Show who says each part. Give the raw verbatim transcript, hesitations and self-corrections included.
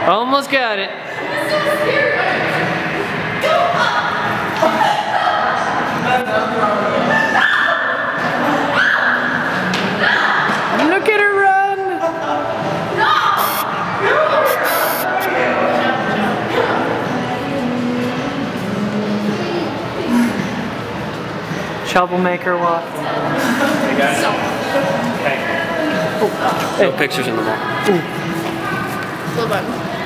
Speaker 1: Almost got it. Look at her run! Troublemaker walk.
Speaker 2: Hey guys. Hey.
Speaker 1: Oh.
Speaker 2: No pictures in the wall.
Speaker 3: Little button.